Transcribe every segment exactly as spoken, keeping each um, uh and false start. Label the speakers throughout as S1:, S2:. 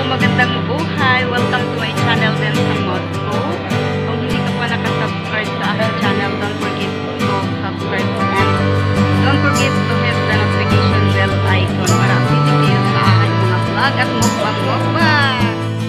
S1: magandang buhay! Welcome to my channel, Bensang Moscow. Kung hindi ka pa nakasubscribe sa aking channel, don't forget to subscribe and don't forget to hit the notification bell icon para updated kayo sa aking mga vlog at mukbang-mukbang.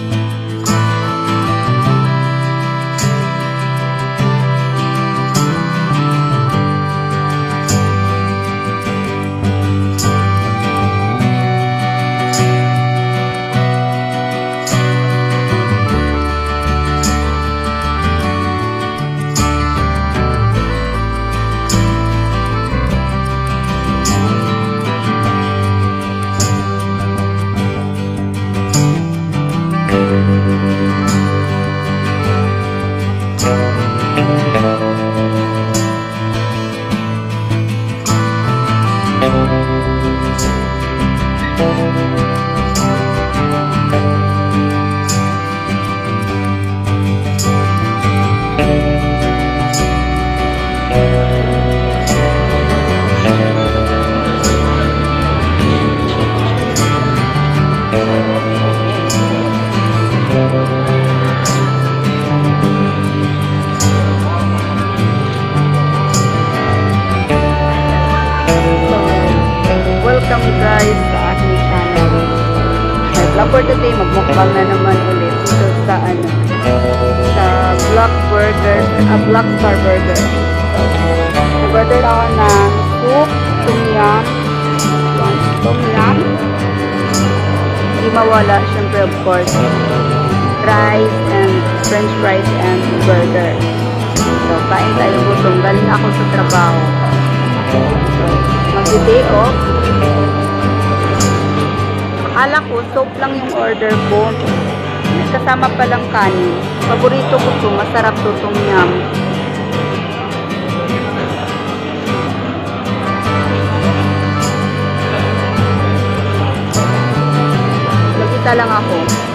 S1: Welcome guys sa aking channel. For today, magmukbang na naman ulit dito sa ano, sa Black Burger, a uh, Black Star Burger. So, nag-order ako ng soup, tom yum, tom yum. Hindi mawala, syempre of course, rice and french fries and burger. So, kain tayo gutom. Galing ako sa trabaho. So, mag-day off. Akala ko, soup lang yung order ko. May kasama palang kanin. Paborito ko to, masarap to, tom yum. Mag-isa lang ako.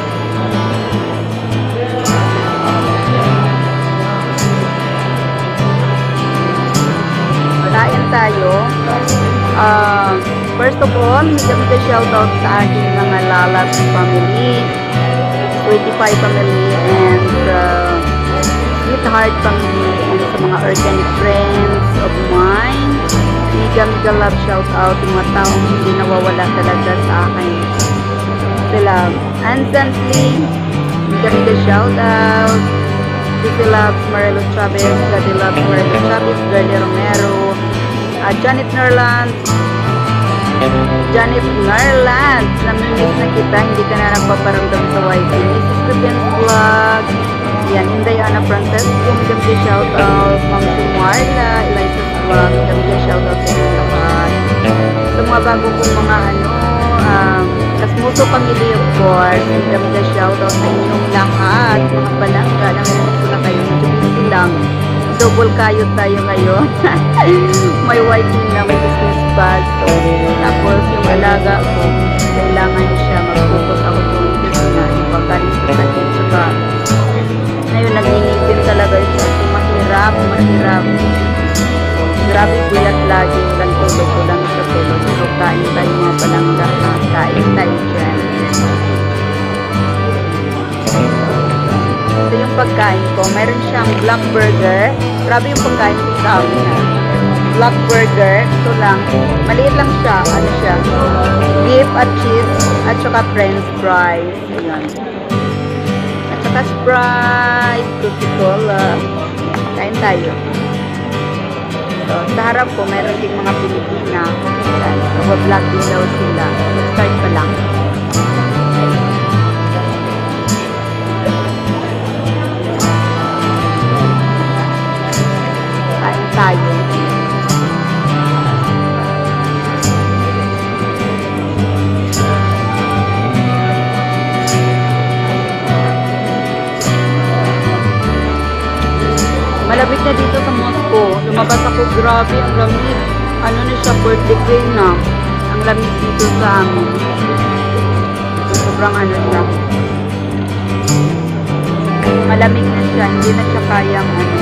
S1: Kain tayo. Uh, first of all, mega-mega shoutout sa aking mga Lalat family, Sweetie Pie family, and uh, Sweetheart family, and sa mga organic friends of mine. Mega-mega love shoutout, yung mga taong hindi nawawala talaga sa akin. Sila, Anzantly, mega-mega shoutout. Sisi loves Marelo Chavez, Daddy loves Marelo Chavez, Girlie Romero, Uh, Janet Nerland, Janet Nerland, namimiss na kita, hindi ka na nagpaparamdam sa Y T. Missus Crippins Vlog, yan, Indayana Francesco, maganda shoutout, Ma'am Shumarla, Eliza's Vlog, maganda shoutout sa inyo lahat. Sa mga bago kong mga ano, um, Kasmuso Family of course, maganda shoutout sa inyong lahat, mga palangga, namimiss ko na kayo, medyo busy lang. Double kayo tayo ngayon. May white na, may business bag. So, tapos yung alaga ko, kailangan siya mag-focus ako kung kasi na yung pagkain sa sakin. Saka, ngayon nagninipin talaga siya. So, mahirap, mahirap. Grabe buyat lagi. Walang tulog, walang sa tulog. So, kain tayo mga palangga. Kain tayo dyan. Ito yung pagkain ko. Mayroon siyang black burger. Grabe yung pagkain ko sa amin. Black burger. Ito lang. Maliit lang siya. Ano siya? Beef at cheese. At saka french fries. Ayan. At saka Sprite. Coca-Cola. Kain tayo. So, sa harap ko, mayroon din mga Pilipina. Ayan. Mag-vlog din daw sila. Start pa lang. Tayo. Malapit na dito sa Moscow. Lumabas ako, grabe ang lamig. Ano na siya, fourth degree na. Ang lamig dito sa amin. Sobrang ano siya. Malamig na siya, hindi na siya kayang ano.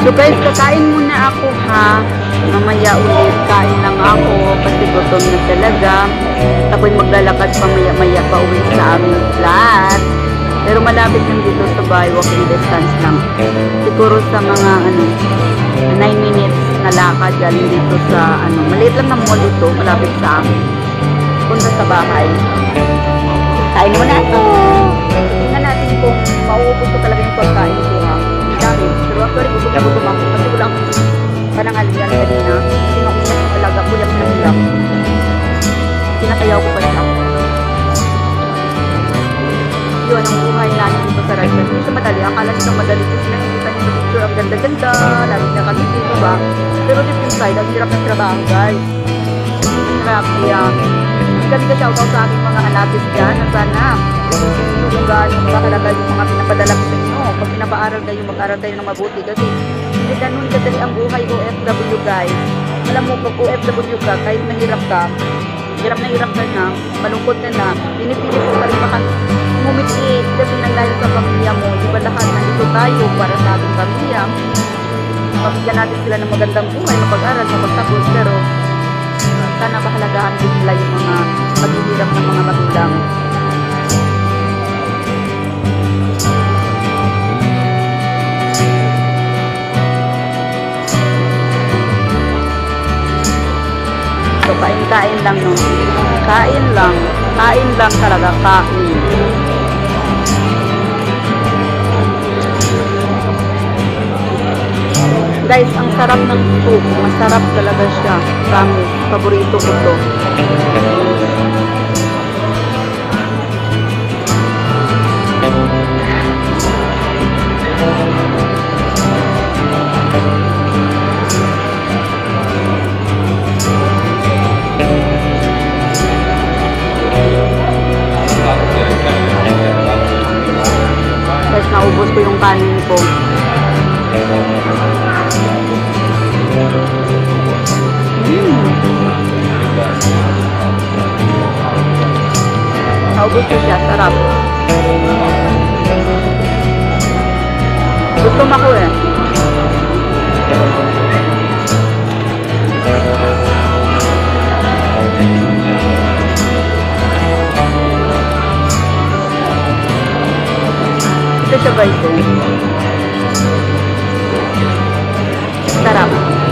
S1: So guys, kakain muna ako ha. Mamaya ulit, kain lang ako kasi gutom na talaga. Ako'y maglalakad pa maya-maya pa uwi sa aming flat. Pero malapit lang dito sa bahay, walking distance lang. Siguro sa mga ano, nine minutes na lakad galing dito sa ano, maliit lang na mall ito, malapit sa amin. Punta sa bahay. Kain muna ito. Tingnan natin kung mauubos ko talaga yung pagkain ko ha. Dahil, pero actually, gusto na gusto ako. Kasi wala akong panangalian kanina. Sino ko yung alaga ko, yung nangilap. Sinakayaw ko pa siya. Yun ang buhay natin dito sa Russia. Hindi siya madali. Akala nito madali kasi nakikita niyo sa picture. Ang ganda-ganda. Lagi na kami dito ba? Pero deep inside, ang hirap ng trabaho guys. Hirap. Kaya, ganda shoutout sa aking mga anatis dyan. Na sana, kung gaano makakalaga yung mga pinapadala ko sa inyo. Pag pinapaaral kayo, mag-aral kayo ng mabuti. Kasi hindi ganun kadali ang buhay O F W guys. Alam mo, pag O F W ka, kahit mahirap ka, hirap na hirap ka na, malungkot ka na, pinipilit mo pa rin baka umitiit kasi nanglayo sa pamilya mo. Di ba lahat nandito tayo para sa ating pamilya? Pabigyan natin sila ng magandang buhay, mapag-aral, mapagtapos. Pero sana pahalagahan din nila yung mga paghihirap ng mga magulang. So, kain-kain lang no. Kain lang. Kain lang talaga. Kain. Guys, ang sarap ng soup. Masarap talaga siya. Promise. Paborito ko to. Guys, naubos ko yung kanin ko. Mm. Naubos ko siya, sarap. Gutom ako eh. Ito siya guys eh. Sarap.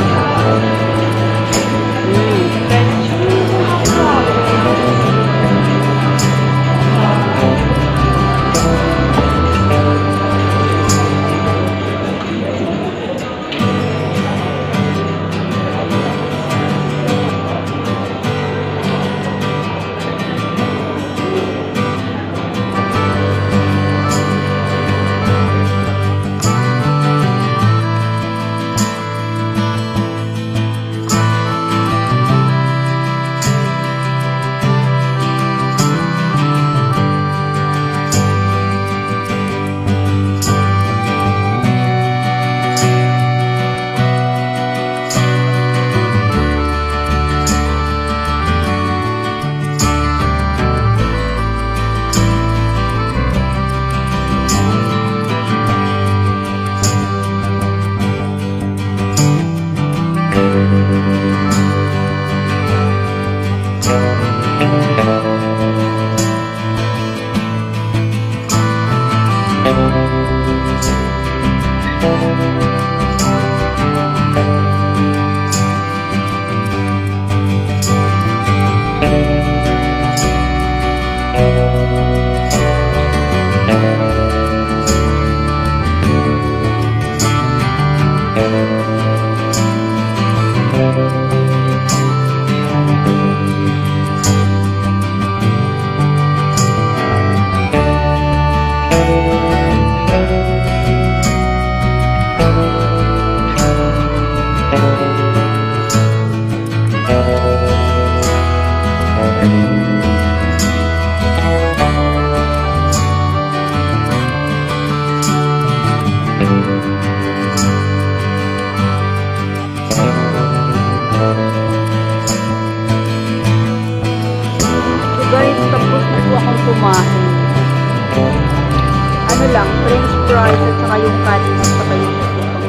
S1: kumain. Ano lang, french fries at saka yung kanin at saka yung itong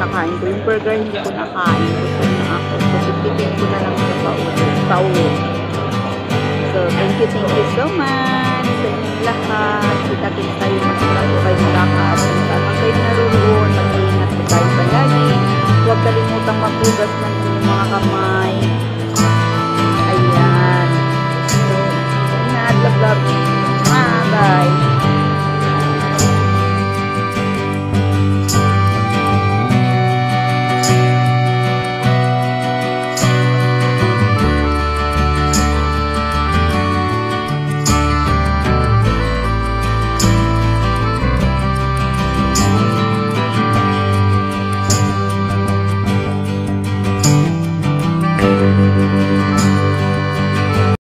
S1: kakain ko. Yung burger hindi ko nakain. Gusto na ako. So, pipitin ko na lang sa pauwi. So, thank you, thank you so much sa inyong lahat. Kita-kita